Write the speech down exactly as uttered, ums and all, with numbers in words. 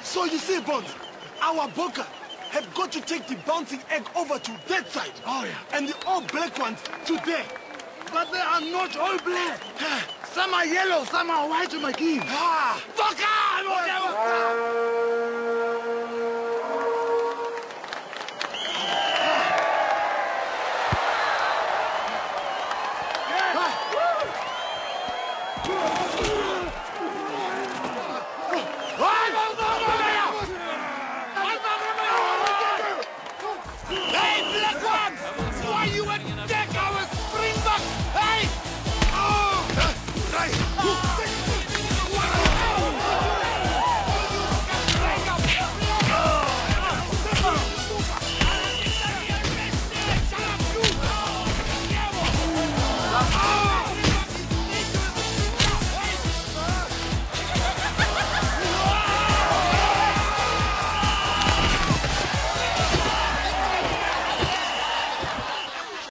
So you see, Bones, our Boka have got to take the bouncing egg over to that side. Oh, yeah. And the all black ones to there. But they are not all black. Some are yellow, some are white, my king. Ah! Boka!